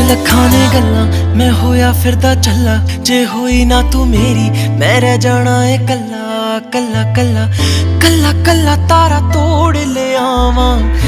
लखां ने गल्लां मैं होया फिरदा चला, जे होई ना तू मेरी मैं रह जाना है कल्ला कल्ला कल्ला कल्ला कल्ला तारा तोड़ ले आवां।